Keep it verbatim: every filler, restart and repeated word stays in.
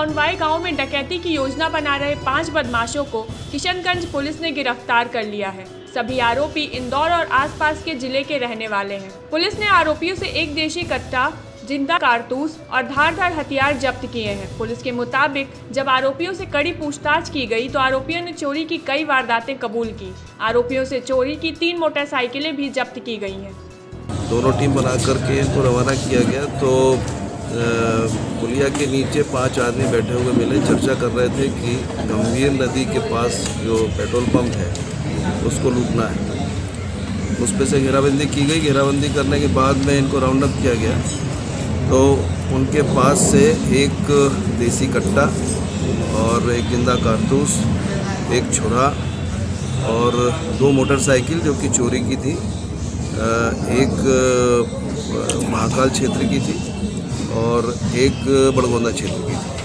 कौनवाई गांव में डकैती की योजना बना रहे पांच बदमाशों को किशनगंज पुलिस ने गिरफ्तार कर लिया है। सभी आरोपी इंदौर और आसपास के जिले के रहने वाले हैं। पुलिस ने आरोपियों से एक देशी कट्टा, जिंदा कारतूस और धारदार हथियार जब्त किए हैं। पुलिस के मुताबिक जब आरोपियों से कड़ी पूछताछ की गई तो आरोपियों ने चोरी की कई वारदातें कबूल की। आरोपियों से चोरी की तीन मोटरसाइकिलें भी जब्त की गई हैं। दोनों टीम बना करके इनको रवाना किया गया तो पुलिया के नीचे पांच आदमी बैठे हुए मिले, चर्चा कर रहे थे कि गंभीर नदी के पास जो पेट्रोल पंप है उसको लूटना है। उस पर से घेराबंदी की गई। घेराबंदी करने के बाद में इनको राउंड अप किया गया तो उनके पास से एक देसी कट्टा और एक जिंदा कारतूस, एक छुरा और दो मोटरसाइकिल जो कि चोरी की थी, एक महाकाल क्षेत्र की थी और एक बड़गोंदा क्षेत्र की थी।